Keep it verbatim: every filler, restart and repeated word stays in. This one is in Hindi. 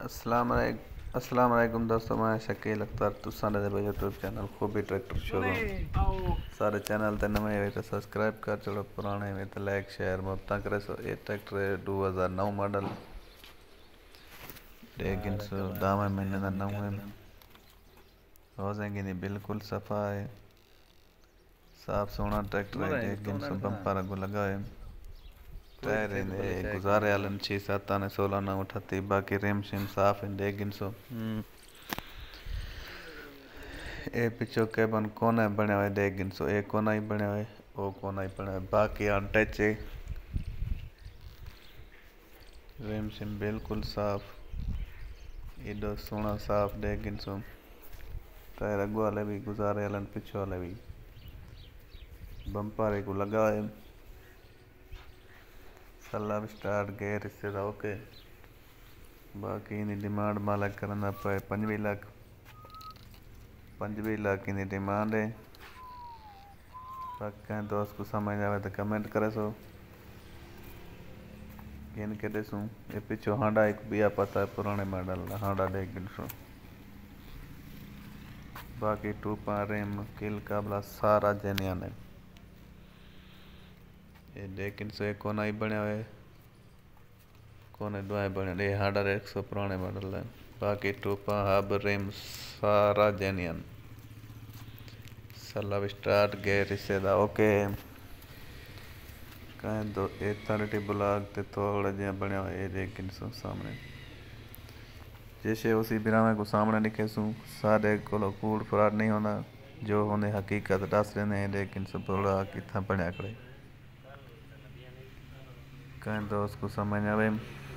अस्सलाम वालेकुम अस्सलाम वालेकुम दोस्तों, मैं शकील अख्तर तुसां दे YouTube channel Khubi tractor showroom सारे चैनल ते नवे हुए तो सब्सक्राइब कर चलो, पुराने हुए तो लाइक शेयर मोता करे सो। ये ट्रैक्टर है दो हज़ार नौ मॉडल, लेकिन सो दावे महीने का नौ है। हो जाएंगे नहीं, बिल्कुल सफ़ा है, साफ सोना ट्रैक्टर है। लेकिन सो बम्पर अगो लगा है, टायर है गुजारे वाले छः सात आने सोलह नौ अठत्ती, बाकी रेम शेम साफ है। लेकिन सो ए पिछो कैबन कोना बने हुए, लेकिन सो एक कोना ही बने हुए, वो कोना ही बने हुए, बाकी अनटच है। रेम शेम बिल्कुल साफ, एडो सोना साफ। लेकिन सो टायर अगो वाले भी गुजारे वाले पिछो वाले भी, बम्पर को लगा है। सलाह स्टार्ट गेयर इससे ओके। बाकी इन डिमांड मालक करना पे पंजवी लाख पंजवी लाख इन डिमांड है। बाकी दोस्त को समझ आवे तो कमेंट करे सो। किन के देसूँ ये पिछो हांडा एक बिया पता है, पुराने मॉडल हांडा लेकिन सो बाकी टूपा रेम किल काबला सारा जेन्युइन है। ये लेकिन सो एक कोना ही बने हुए, कोने दुआएं बने हार्डर एक सौ पुराने मॉडल है। बाकी टूपा हब रेम सारा जेन्युइन, सलाह स्टार्ट गेयर इससे दा ओके। कहीं दो एथॉरिटी ब्लॉग ते थोड़ा जिहा बने हुए, लेकिन सो सामने जैसे उसी बिरामे को सामने दिखे सूँ। सारे को कूड़ फराड नहीं होना, जो होने हकीकत दस रहे हैं। लेकिन सब थोड़ा कितना बने खड़े, कहीं दोस्त को समझ आवे।